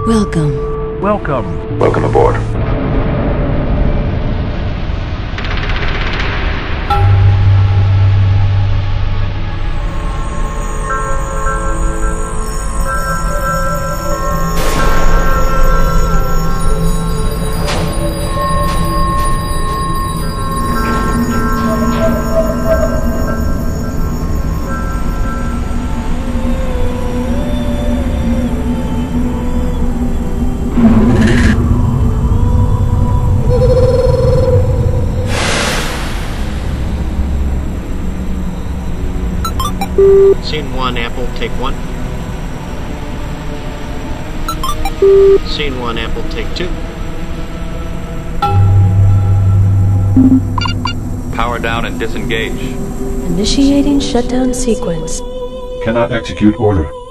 Welcome. Welcome. Welcome aboard. Scene 1, Apple, take 1. Scene 1, Apple, take 2. Power down and disengage. Initiating shutdown sequence. Cannot execute order.